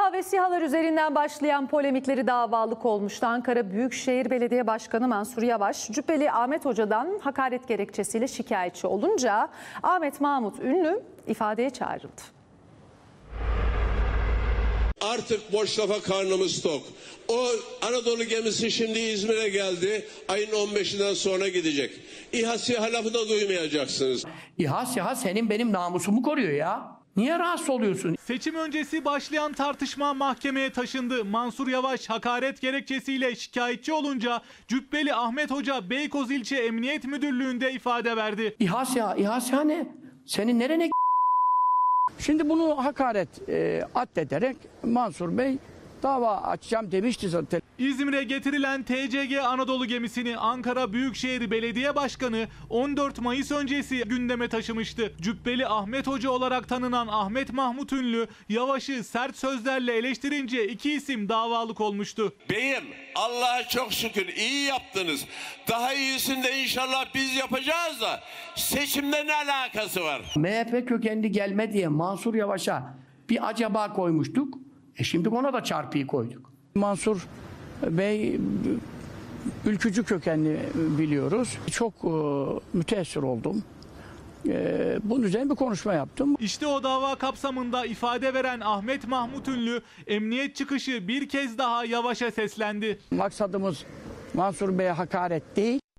İHA ve SİHA'lar üzerinden başlayan polemikleri davalık olmuştu. Ankara Büyükşehir Belediye Başkanı Mansur Yavaş, Cübbeli Ahmet Hoca'dan hakaret gerekçesiyle şikayetçi olunca Ahmet Mahmut Ünlü ifadeye çağrıldı. Artık boş lafa karnımız tok. O Anadolu gemisi şimdi İzmir'e geldi. Ayın 15'inden sonra gidecek. İHA SİHA lafı da duymayacaksınız. İHA SİHA senin benim namusumu koruyor ya. Niye rahatsız oluyorsun? Seçim öncesi başlayan tartışma mahkemeye taşındı. Mansur Yavaş hakaret gerekçesiyle şikayetçi olunca Cübbeli Ahmet Hoca Beykoz İlçe Emniyet Müdürlüğü'nde ifade verdi. İHA SİHA ne? Senin nerene? Şimdi bunu hakaret addederek Mansur Bey dava açacağım demişti zaten. İzmir'e getirilen TCG Anadolu gemisini Ankara Büyükşehir Belediye Başkanı 14 Mayıs öncesi gündeme taşımıştı. Cübbeli Ahmet Hoca olarak tanınan Ahmet Mahmut Ünlü, Yavaş'ı sert sözlerle eleştirince iki isim davalık olmuştu. Beyim, Allah'a çok şükür iyi yaptınız. Daha iyisini de inşallah biz yapacağız da seçimde ne alakası var? MHP kökenli gelme diye Mansur Yavaş'a bir acaba koymuştuk. Şimdi ona da çarpıyı koyduk. Mansur Bey ülkücü kökenli biliyoruz. Çok müteessir oldum. Bunun üzerine bir konuşma yaptım. İşte o dava kapsamında ifade veren Ahmet Mahmut Ünlü, emniyet çıkışı bir kez daha Yavaş'a seslendi. Maksadımız Mansur Bey'e hakaret değil.